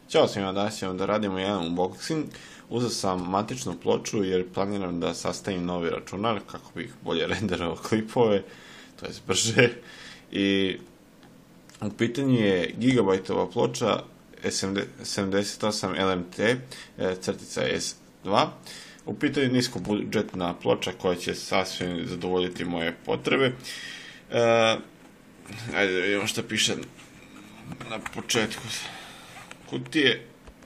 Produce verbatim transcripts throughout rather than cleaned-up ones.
Ćao svima, danas ćemo da radimo jedan unboxing. Uzeo sam matičnu ploču jer planiram da sastavim novi računar kako bih bolje renderao klipove, to je brže. I u pitanju je gigabajtova ploča sedamdeset osam L M T crtica S dva. U pitanju je nisko budžetna ploča koja će sasvim zadovoljiti moje potrebe. E, ajde da vidimo što piše na početku kutije.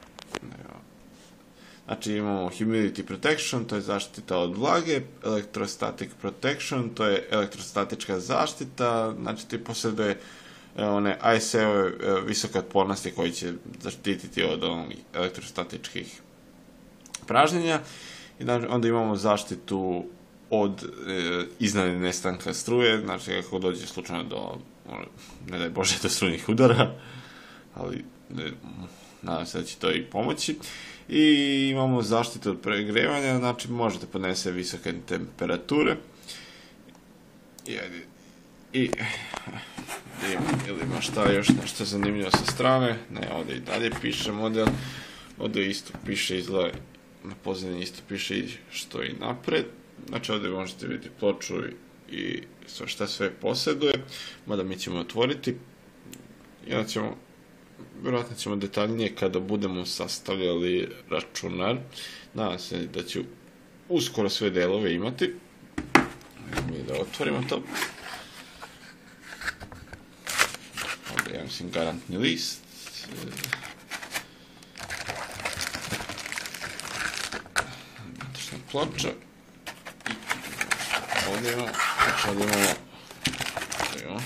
Znači imamo humidity protection, to je zaštita od vlage, electrostatic protection, to je elektrostatička zaštita, znači ti posjeduje one I S E-ove visoke otpornosti koji će zaštititi od onih elektrostatičkih pražnjenja. I onda imamo zaštitu od e, iznenadnog nestanka struje, znači kako dođe slučajno do, ne daj Bože, do strujnih udara, ali ne, nadam se da će to i pomoći. I imamo zaštitu od pregrevanja, znači možete podnese visoke temperature. I, i ili ima šta još nešto zanimljivo sa strane, ne, ovdje i dalje piše model, ovdje isto piše izgleda, na pozadini isto piše što i napred, znači ovdje možete vidjeti ploču i šta sve posjeduje, mada mi ćemo otvoriti i onda ćemo, vjerojatno ćemo detaljnije kada budemo sastavljali računar. Nadam se da ću uskoro sve delove imati. Mi da otvorimo to. Ovdje ja mislim garantni list. Matična ploča. Ovdje imamo, znači ovdje imamo, ovdje imamo.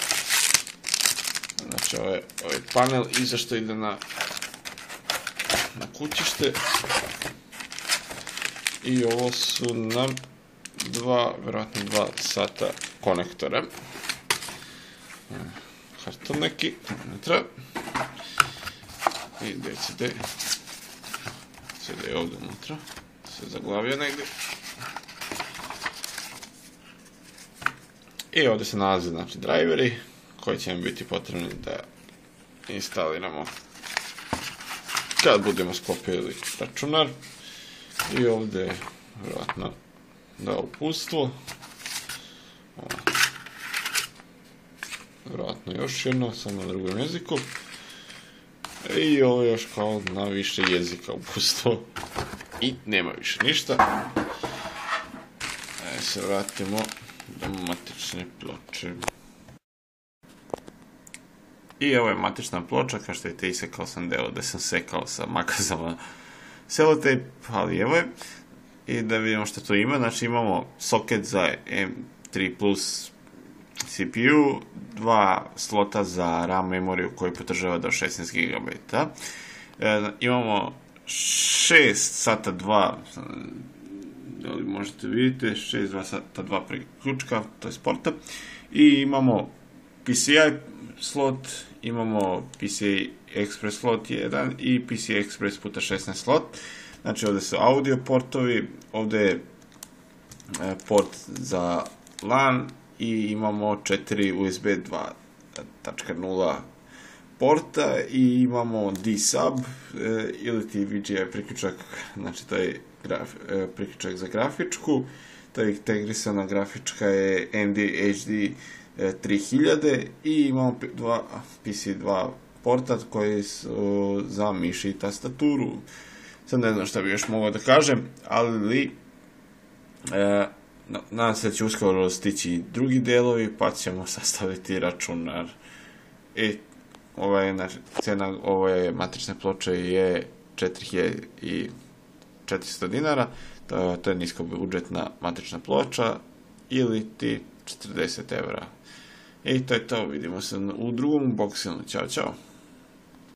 Znači ovaj, ovaj panel i zašto ide na, na kućište. I ovo su nam dva, vjerojatno dva sata konektora. Karton neki, unutra. I D C D. C D je ovdje unutra. Se zaglavio negdje. I ovdje se nalaze znači driveri koji će nam biti potrebni da instaliramo kad budemo sklopili računar. I ovdje je vjerojatno da uputstvo. Vjerojatno još jedno, samo na drugom jeziku. I ovo je još kao na više jezika uputstvo. I nema više ništa. Ajde se vratimo do matične ploče. I ovo je matična ploča, kao što vidite isekao sam deo da sam sekao sa makazama selotejp, ali evo je. I da vidimo što to ima, znači imamo soket za M tri plus C P U, dva slota za RAM memoriju koji podržava do šesnaest gigabajta. E, imamo šest sata dva, da li možete vidjeti, šest sata dva priključka, to je porta. I imamo P C I slot, imamo P C I Express slot jedan i P C I Express puta šesnaest slot. Znači ovdje su audio portovi, ovdje je port za LAN i imamo četiri U S B dva tačka nula porta i imamo D-Sub ili ti V G A priključak, znači to je graf, priključak za grafičku, to je integrisana grafička je N D H D tri hiljade i imamo dva P C dva porta koji su za miš i tastaturu. Sad ne znam šta bi još mogao da kažem, ali e, nadam se da će uskoro stići drugi delovi pa ćemo sastaviti računar. I ova je, znači, cena ove matične ploče je četiri hiljade četiristo dinara, to, to je nisko budžetna matična ploča ili ti četrdeset evra. I to je to, vidimo se u drugom unboxingu, čao čao.